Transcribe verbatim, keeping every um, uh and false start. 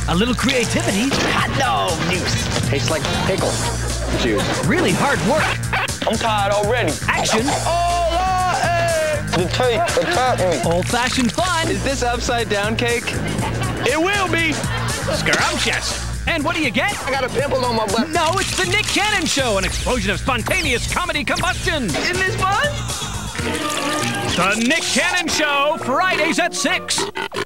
A little creativity. Hot dog juice. Tastes like pickle juice. Really hard work. I'm tired already. Action. Oh, Lord. The tape attacked me. Old-fashioned fun. Is this upside down cake? It will be. Scrumptious. And what do you get? I got a pimple on my butt. No, it's the Nick Cannon Show, an explosion of spontaneous comedy combustion. Isn't this fun? The Nick Cannon Show, Fridays at six.